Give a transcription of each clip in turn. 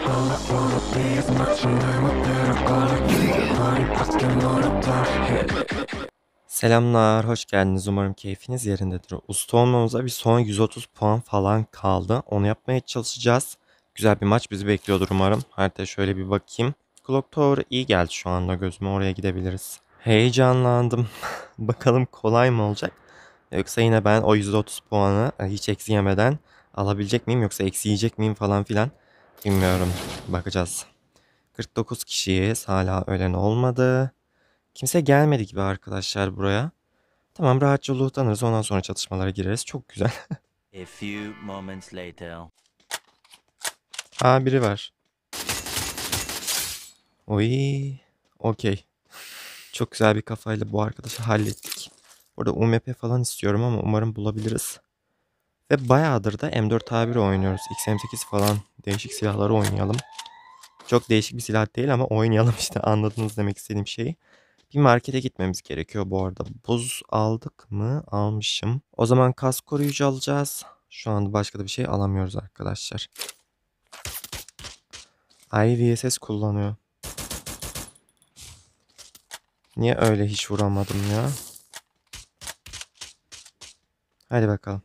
Selamlar, hoş geldiniz. Umarım keyfiniz yerindedir. Usta olmamıza bir son 130 puan falan kaldı. Onu yapmaya çalışacağız. Güzel bir maç bizi bekliyordur umarım. Haritaya şöyle bir bakayım. Clock Tower iyi geldi şu anda gözüme. Oraya gidebiliriz. Heyecanlandım. Bakalım kolay mı olacak? Yoksa yine ben o 130 puanı hiç eksi yemeden alabilecek miyim? Yoksa eksi yiyecek miyim falan filan. Bilmiyorum. Bakacağız. 49 kişiyiz. Hala ölen olmadı. Kimse gelmedi gibi arkadaşlar buraya. Tamam, rahatça lootlanırız, ondan sonra çatışmalara gireriz. Çok güzel. A few moments later. Aa, biri var. Oy. Okey. Çok güzel bir kafayla bu arkadaşı hallettik. Burada UMP falan istiyorum ama umarım bulabiliriz. Ve bayağıdır da M4A1 oynuyoruz. XM8 falan değişik silahları oynayalım. Çok değişik bir silah değil ama oynayalım işte, anladınız demek istediğim şeyi. Bir markete gitmemiz gerekiyor bu arada. Buz aldık mı? Almışım. O zaman kas koruyucu alacağız. Şu anda başka da bir şey alamıyoruz arkadaşlar. IVSS kullanıyor. Niye öyle hiç vuramadım ya? Hadi bakalım.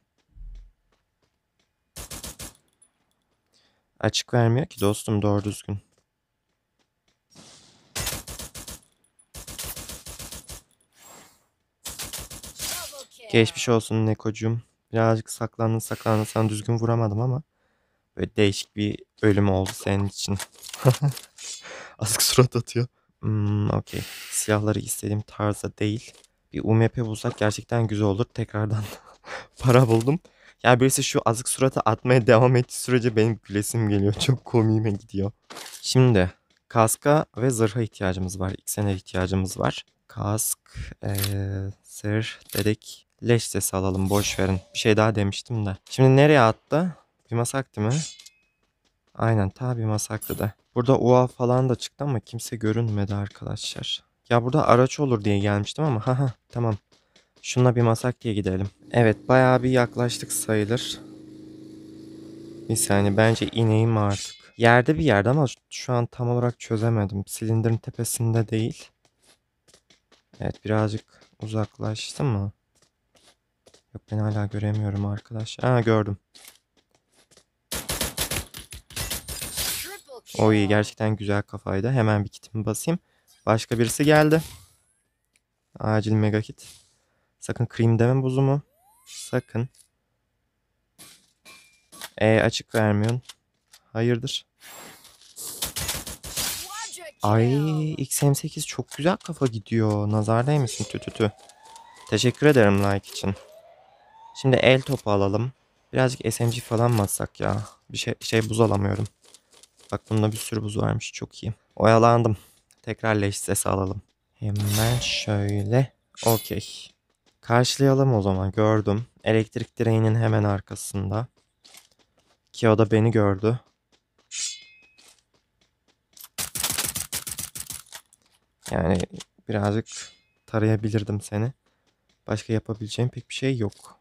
Açık vermiyor ki dostum doğru düzgün. Geçmiş olsun Nekocuğum. Birazcık saklandın sana düzgün vuramadım ama böyle değişik bir ölüm oldu senin için. Azıcık surat atıyor. Okey. Silahları istediğim tarzda değil. Bir UMP bulsak gerçekten güzel olur. Tekrardan para buldum. Ya birisi şu azık suratı atmaya devam ettiği sürece benim gülesim geliyor. Çok komiğime gidiyor. Şimdi kaska ve zırha ihtiyacımız var. XN'e ihtiyacımız var. Kask, zırh dedik. Leş sesi alalım, boş verin. Bir şey daha demiştim de. Şimdi nereye attı? Bir masak değil mi? Aynen, tabi masaktı da. Burada UA falan da çıktı ama kimse görünmedi arkadaşlar. Ya burada araç olur diye gelmiştim ama haha tamam. Şununla bir masak diye gidelim. Evet, bayağı bir yaklaştık sayılır. Bir saniye, bence ineyim artık. Yerde bir yerde ama şu an tam olarak çözemedim. Silindirin tepesinde değil. Evet, birazcık uzaklaştı mı? Yok, ben hala göremiyorum arkadaşlar. Ha, gördüm. O iyi, gerçekten güzel kafaydı. Hemen bir kitimi basayım. Başka birisi geldi. Acil mega kit. Sakın cream deme buzumu. Sakın. Açık vermiyorsun. Hayırdır? Ay, XM8 çok güzel kafa gidiyor. Nazar değmesin tütütü. Teşekkür ederim like için. Şimdi el topu alalım. Birazcık SMG falan mı atsak ya? Bir şey buz alamıyorum. Bak, bunda bir sürü buz varmış, çok iyi. Oyalandım. Tekrar leş sesi alalım. Hemen şöyle. Okey. Karşılayalım o zaman, gördüm. Elektrik direğinin hemen arkasında. Ki o da beni gördü. Yani birazcık tarayabilirdim seni. Başka yapabileceğim pek bir şey yok.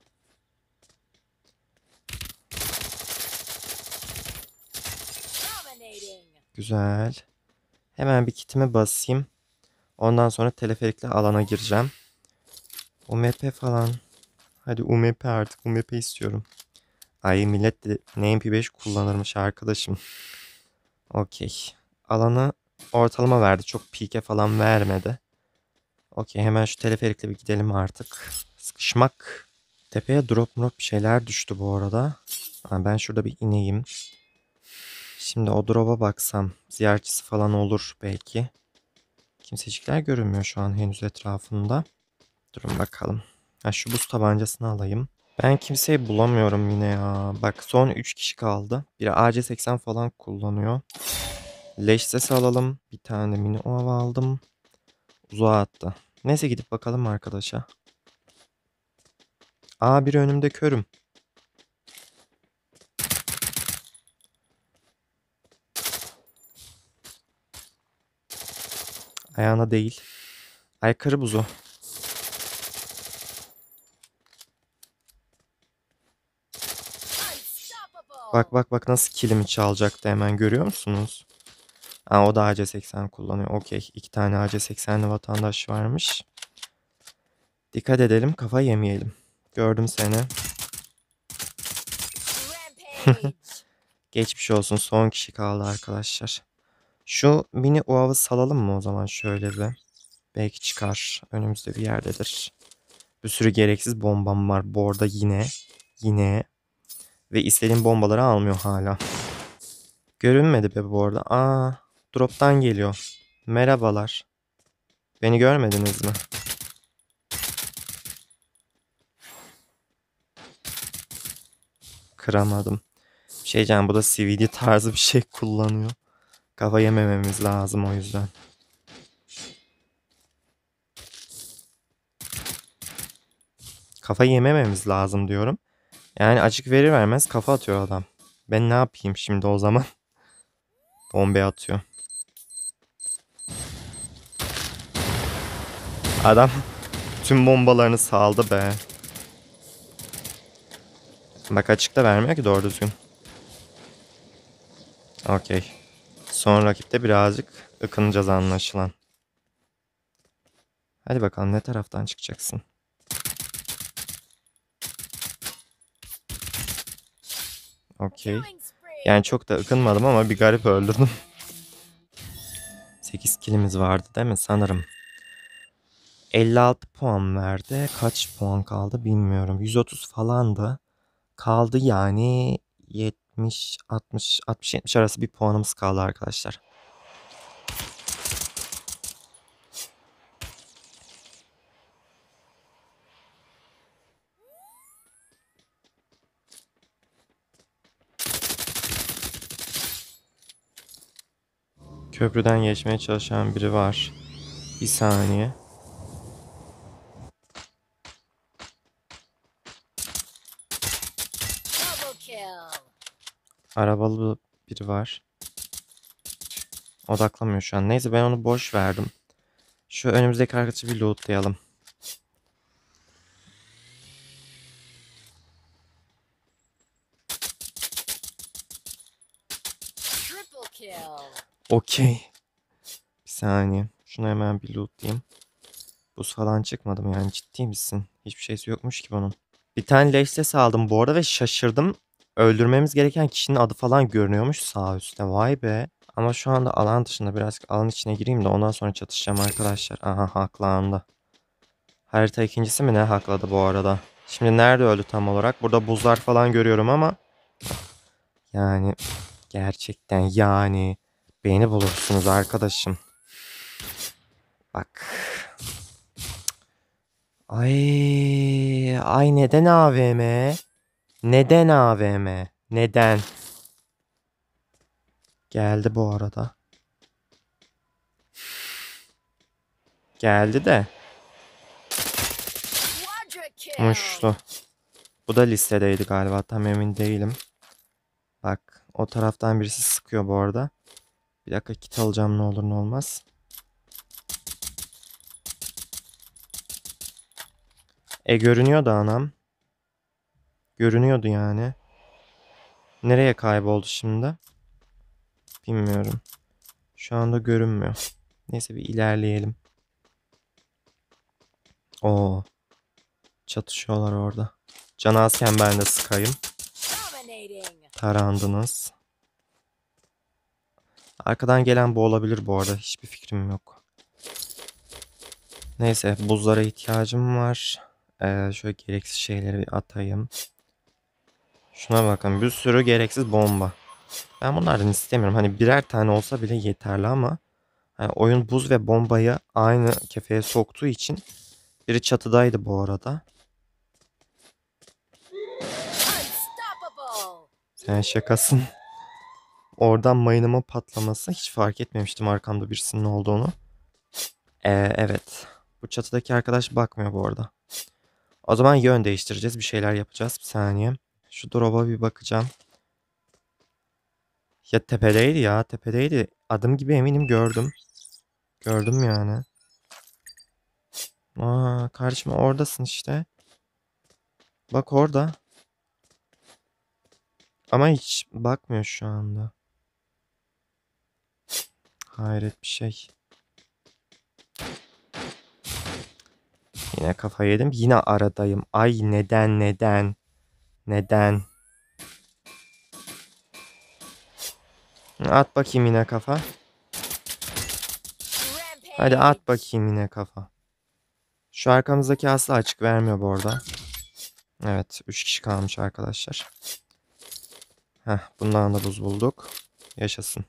Güzel. Hemen bir kitime basayım. Ondan sonra teleferikle alana gireceğim. UMP falan. Hadi UMP artık. UMP istiyorum. Ay, millet de ne MP5 kullanırmış arkadaşım. Okey. Alanı ortalama verdi. Çok pike falan vermedi. Okey, hemen şu teleferikle bir gidelim artık. Sıkışmak. Tepeye drop bir şeyler düştü bu arada. Ben şurada bir ineyim. Şimdi o drop'a baksam. Ziyaretçisi falan olur belki. Kimsecikler görünmüyor şu an henüz etrafında. Durun bakalım. Ha, şu buz tabancasını alayım. Ben kimseyi bulamıyorum yine ya. Bak, son 3 kişi kaldı. Biri AC-80 falan kullanıyor. Leş sesi alalım. Bir tane mini ova aldım. Uzağa attı. Neyse, gidip bakalım arkadaşa. Aa, biri önümde, körüm. Ayağına değil. Aykırı buzu. Bak bak bak nasıl kilimi çalacaktı hemen görüyor musunuz? Ha, o da AC-80 kullanıyor. Okey. 2 tane AC-80'li vatandaş varmış. Dikkat edelim kafa yemeyelim. Gördüm seni. Geçmiş olsun. Son kişi kaldı arkadaşlar. Şu mini UAV'ı salalım mı o zaman şöyle bir. Belki çıkar. Önümüzde bir yerdedir. Bir sürü gereksiz bombam var. Bu arada yine. Ve istediğim bombaları almıyor hala. Görünmedi be bu arada. Aa, drop'tan geliyor. Merhabalar. Beni görmediniz mi? Kıramadım. Bir şey diyeceğim, bu da CVD tarzı bir şey kullanıyor. Kafa yemememiz lazım o yüzden. Kafa yemememiz lazım diyorum. Yani açık veri vermez kafa atıyor adam. Ben ne yapayım şimdi o zaman? Bombe atıyor. Adam tüm bombalarını saldı be. Bak açıkta vermiyor ki doğru düzgün. Okey. Son rakipte birazcık ıkınacağız anlaşılan. Hadi bakalım ne taraftan çıkacaksın? Okey. Yani çok da ıkınmadım ama bir garip öldürdüm. 8 kilimiz vardı değil mi? Sanırım. 56 puan verdi. Kaç puan kaldı bilmiyorum. 130 falandı. Kaldı yani 70, 60, 60, 70 arası bir puanımız kaldı arkadaşlar. Köprüden geçmeye çalışan biri var. Bir saniye. Arabalı biri var. Odaklamıyor şu an. Neyse ben onu boş verdim. Şu önümüzdeki arkadaşı bir lootlayalım. Okey. Bir saniye. Şunu hemen bir lootlayayım. Buz falan çıkmadı mı yani ciddi misin? Hiçbir şeysi yokmuş ki bunun. Bir tane leş ses aldım bu arada ve şaşırdım. Öldürmemiz gereken kişinin adı falan görünüyormuş sağ üstte. Vay be. Ama şu anda alan dışında birazcık alan içine gireyim de ondan sonra çatışacağım arkadaşlar. Aha haklandı. Harita ikincisi mi ne hakladı bu arada? Şimdi nerede öldü tam olarak? Burada buzlar falan görüyorum ama yani gerçekten yani beni bulursunuz arkadaşım. Bak. Ay neden AVM? Neden AVM? Neden? Geldi bu arada. Geldi de. Muşlu. Bu da listedeydi galiba. Tam emin değilim. Bak o taraftan birisi sıkıyor bu arada. Bir dakika kit alacağım ne olur ne olmaz. Görünüyordu anam. Görünüyordu yani. Nereye kayboldu şimdi? Bilmiyorum. Şu anda görünmüyor. Neyse bir ilerleyelim. Oo, çatışıyorlar orada. Can azken ben de sıkayım. Tarandınız. Arkadan gelen bu olabilir bu arada. Hiçbir fikrim yok. Neyse buzlara ihtiyacım var. Şöyle gereksiz şeyleri bir atayım. Şuna bakın bir sürü gereksiz bomba. Ben bunlardan istemiyorum. Hani birer tane olsa bile yeterli ama hani oyun buz ve bombayı aynı kefeye soktuğu için biri çatıdaydı bu arada. Sen şakasın. Oradan mayınımın patlaması hiç fark etmemiştim arkamda birisinin olduğunu. Evet. Bu çatıdaki arkadaş bakmıyor bu arada. O zaman yön değiştireceğiz. Bir şeyler yapacağız. Bir saniye. Şu drop'a bir bakacağım. Ya tepedeydi ya. Tepedeydi. Adım gibi eminim gördüm. Gördüm yani. Aa, kardeşim oradasın işte. Bak orada. Ama hiç bakmıyor şu anda. Hayret bir şey. Yine kafa yedim. Yine aradayım. Ay neden? Neden? At bakayım yine kafa. Hadi at bakayım yine kafa. Şu arkamızdaki asla açık vermiyor bu arada. Evet 3 kişi kalmış arkadaşlar. Heh, bundan da buz bulduk. Yaşasın.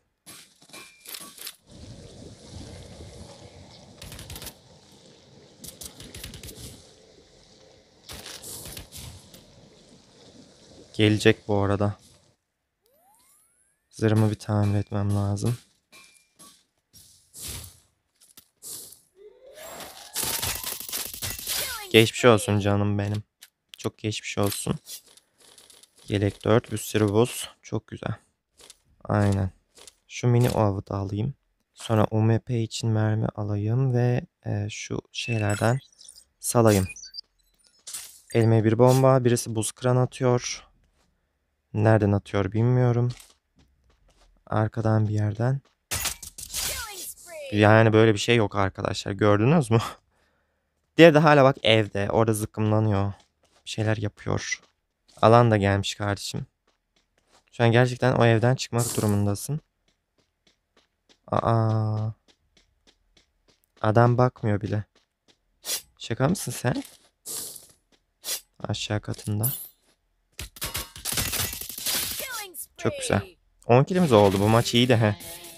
Gelecek bu arada. Zırhımı bir tamir etmem lazım. Geçmiş olsun canım benim. Çok geçmiş olsun. Yelek 4, bir sürü buz. Çok güzel. Aynen. Şu mini avı da alayım. Sonra UMP için mermi alayım ve şu şeylerden salayım. Elime bir bomba. Birisi buz kıran atıyor. Nereden atıyor bilmiyorum. Arkadan bir yerden. Yani böyle bir şey yok arkadaşlar. Gördünüz mü? Diğeri de hala bak evde. Orada zıkkımlanıyor. Bir şeyler yapıyor. Alan da gelmiş kardeşim. Şu an gerçekten o evden çıkmak durumundasın. Aa. Adam bakmıyor bile. Şaka mısın sen? Aşağı katında. Çok güzel. 10 kilimiz oldu. Bu maç iyiydi he.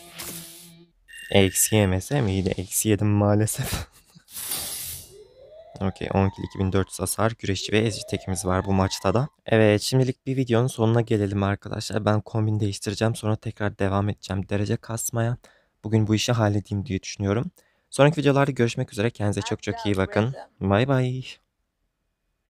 Eksi yemesem iyiydi. Eksi yedim maalesef. Okey 10 kill 2400 hasar. Güreşçi ve ezici tekimiz var bu maçta da. Evet şimdilik bir videonun sonuna gelelim arkadaşlar. Ben kombin değiştireceğim. Sonra tekrar devam edeceğim derece kasmaya. Bugün bu işi halledeyim diye düşünüyorum. Sonraki videolarda görüşmek üzere. Kendinize çok çok iyi bakın. Bay bay.